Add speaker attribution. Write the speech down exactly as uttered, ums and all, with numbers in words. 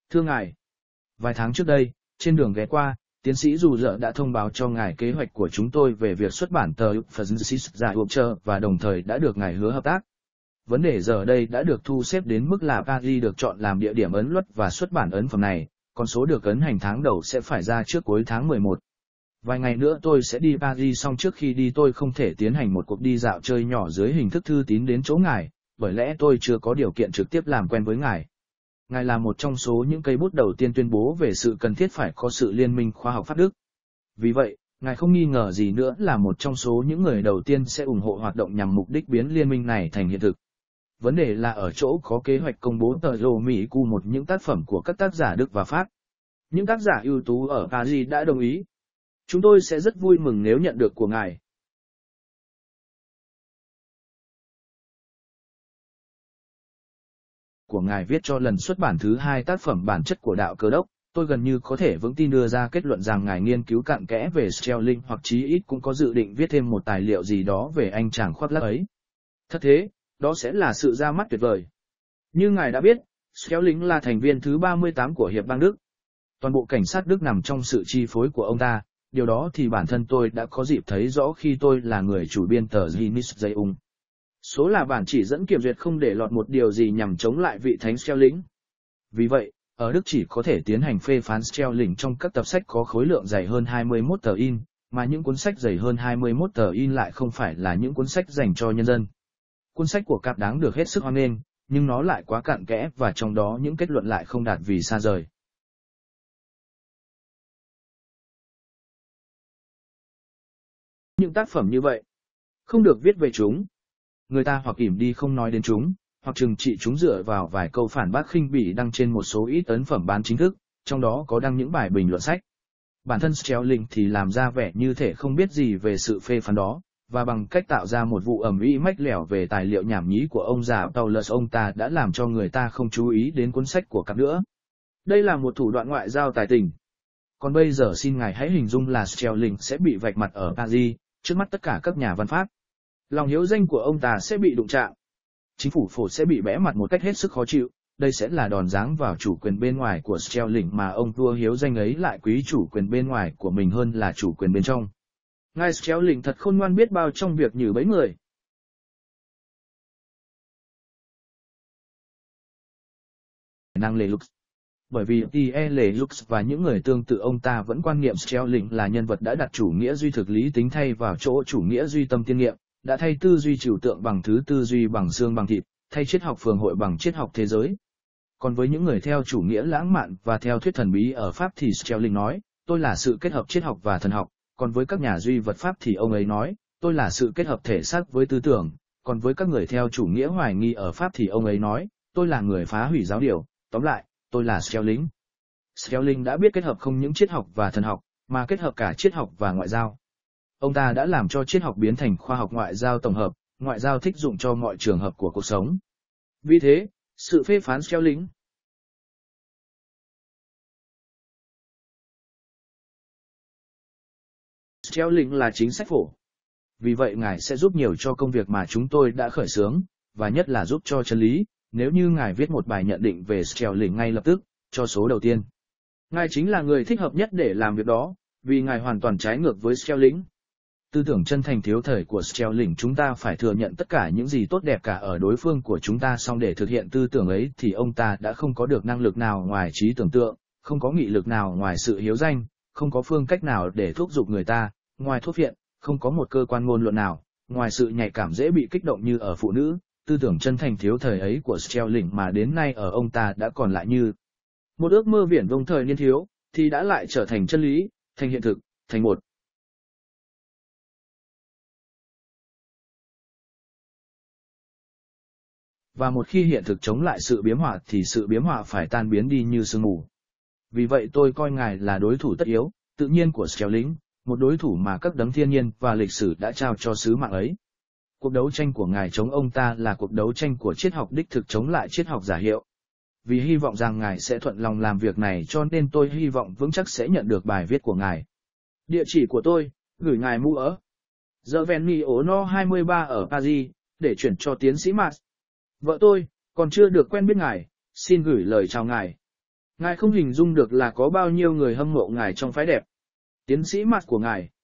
Speaker 1: Thưa ngài, vài tháng trước đây, trên đường ghé qua, tiến sĩ dù dở đã thông báo cho ngài kế hoạch của chúng tôi về việc xuất bản tờ Francis giải hộp trợ và đồng thời đã được ngài hứa hợp tác. Vấn đề giờ đây đã được thu xếp đến mức là Paris được chọn làm địa điểm ấn luật và xuất bản ấn phẩm này, con số được ấn hành tháng đầu sẽ phải ra trước cuối tháng mười một. Vài ngày nữa tôi sẽ đi Paris, xong trước khi đi tôi không thể tiến hành một cuộc đi dạo chơi nhỏ dưới hình thức thư tín đến chỗ ngài, bởi lẽ tôi chưa có điều kiện trực tiếp làm quen với ngài. Ngài là một trong số những cây bút đầu tiên tuyên bố về sự cần thiết phải có sự liên minh khoa học Pháp Đức. Vì vậy, ngài không nghi ngờ gì nữa là một trong số những người đầu tiên sẽ ủng hộ hoạt động nhằm mục đích biến liên minh này thành hiện thực. Vấn đề là ở chỗ có kế hoạch công bố tờ rô Mỹ Cu một những tác phẩm của các tác giả Đức và Pháp. Những tác giả ưu tú ở Paris đã đồng ý. Chúng tôi sẽ rất vui mừng nếu nhận được của ngài. Của ngài viết cho lần xuất bản thứ hai tác phẩm Bản chất của đạo Cơ đốc, tôi gần như có thể vững tin đưa ra kết luận rằng ngài nghiên cứu cặn kẽ về Schelling, hoặc chí ít cũng có dự định viết thêm một tài liệu gì đó về anh chàng khoác lác ấy. Thật thế, đó sẽ là sự ra mắt tuyệt vời. Như ngài đã biết, Schelling là thành viên thứ ba mươi tám của Hiệp bang Đức. Toàn bộ cảnh sát Đức nằm trong sự chi phối của ông ta, điều đó thì bản thân tôi đã có dịp thấy rõ khi tôi là người chủ biên tờ Zeitung. Số là bản chỉ dẫn kiểm duyệt không để lọt một điều gì nhằm chống lại vị thánh Schelling. Vì vậy, ở Đức chỉ có thể tiến hành phê phán Schelling trong các tập sách có khối lượng dày hơn hai mươi mốt tờ in, mà những cuốn sách dày hơn hai mươi mốt tờ in lại không phải là những cuốn sách dành cho nhân dân. Cuốn sách của Cáp đáng được hết sức hoan nghênh, nhưng nó lại quá cặn kẽ và trong đó những kết luận lại không đạt vì xa rời. Những tác phẩm như vậy không được viết về chúng. Người ta hoặc ỉm đi không nói đến chúng, hoặc trừng trị chúng dựa vào vài câu phản bác khinh bỉ đăng trên một số ít ấn phẩm bán chính thức, trong đó có đăng những bài bình luận sách. Bản thân Schelling thì làm ra vẻ như thể không biết gì về sự phê phán đó, và bằng cách tạo ra một vụ ầm ĩ mách lẻo về tài liệu nhảm nhí của ông già Paulus, ông ta đã làm cho người ta không chú ý đến cuốn sách của Cáp nữa. Đây là một thủ đoạn ngoại giao tài tình. Còn bây giờ xin ngài hãy hình dung là Schelling sẽ bị vạch mặt ở Paris, trước mắt tất cả các nhà văn Pháp. Lòng hiếu danh của ông ta sẽ bị đụng chạm. Chính phủ phổ sẽ bị bẽ mặt một cách hết sức khó chịu. Đây sẽ là đòn giáng vào chủ quyền bên ngoài của Schelling, mà ông vua hiếu danh ấy lại quý chủ quyền bên ngoài của mình hơn là chủ quyền bên trong. Ngài Schelling thật khôn ngoan biết bao trong việc nhử bẫy người. Năng Lê Lux. Bởi vì T. Lê Lux và những người tương tự ông ta vẫn quan niệm Schelling là nhân vật đã đặt chủ nghĩa duy thực lý tính thay vào chỗ chủ nghĩa duy tâm tiên nghiệm, đã thay tư duy trừu tượng bằng thứ tư duy bằng xương bằng thịt, thay triết học phường hội bằng triết học thế giới. Còn với những người theo chủ nghĩa lãng mạn và theo thuyết thần bí ở Pháp thì Schelling nói, tôi là sự kết hợp triết học và thần học, còn với các nhà duy vật Pháp thì ông ấy nói, tôi là sự kết hợp thể xác với tư tưởng, còn với các người theo chủ nghĩa hoài nghi ở Pháp thì ông ấy nói, tôi là người phá hủy giáo điều, tóm lại, tôi là Schelling. Schelling đã biết kết hợp không những triết học và thần học, mà kết hợp cả triết học và ngoại giao. Ông ta đã làm cho triết học biến thành khoa học ngoại giao tổng hợp, ngoại giao thích dụng cho mọi trường hợp của cuộc sống. Vì thế, sự phê phán Schelling Schelling là chính sách phổ. Vì vậy ngài sẽ giúp nhiều cho công việc mà chúng tôi đã khởi xướng, và nhất là giúp cho chân lý, nếu như ngài viết một bài nhận định về Schelling ngay lập tức, cho số đầu tiên. Ngài chính là người thích hợp nhất để làm việc đó, vì ngài hoàn toàn trái ngược với Schelling. Tư tưởng chân thành thiếu thời của Schelling, chúng ta phải thừa nhận tất cả những gì tốt đẹp cả ở đối phương của chúng ta, song để thực hiện tư tưởng ấy thì ông ta đã không có được năng lực nào ngoài trí tưởng tượng, không có nghị lực nào ngoài sự hiếu danh, không có phương cách nào để thúc giục người ta, ngoài thuốc viện, không có một cơ quan ngôn luận nào, ngoài sự nhạy cảm dễ bị kích động như ở phụ nữ. Tư tưởng chân thành thiếu thời ấy của Schelling mà đến nay ở ông ta đã còn lại như một ước mơ viển vông thời niên thiếu, thì đã lại trở thành chân lý, thành hiện thực, thành một. Và một khi hiện thực chống lại sự biếm họa thì sự biếm họa phải tan biến đi như sương mù. Vì vậy tôi coi ngài là đối thủ tất yếu, tự nhiên của Schelling, một đối thủ mà các đấng thiên nhiên và lịch sử đã trao cho sứ mạng ấy. Cuộc đấu tranh của ngài chống ông ta là cuộc đấu tranh của triết học đích thực chống lại triết học giả hiệu. Vì hy vọng rằng ngài sẽ thuận lòng làm việc này cho nên tôi hy vọng vững chắc sẽ nhận được bài viết của ngài. Địa chỉ của tôi, gửi ngài Mu ở giờ ven mi ố no hai mươi ba ở Paris, để chuyển cho tiến sĩ Mars. Vợ tôi, còn chưa được quen biết ngài, xin gửi lời chào ngài. Ngài không hình dung được là có bao nhiêu người hâm mộ ngài trong phái đẹp. Tiến sĩ mặt của ngài,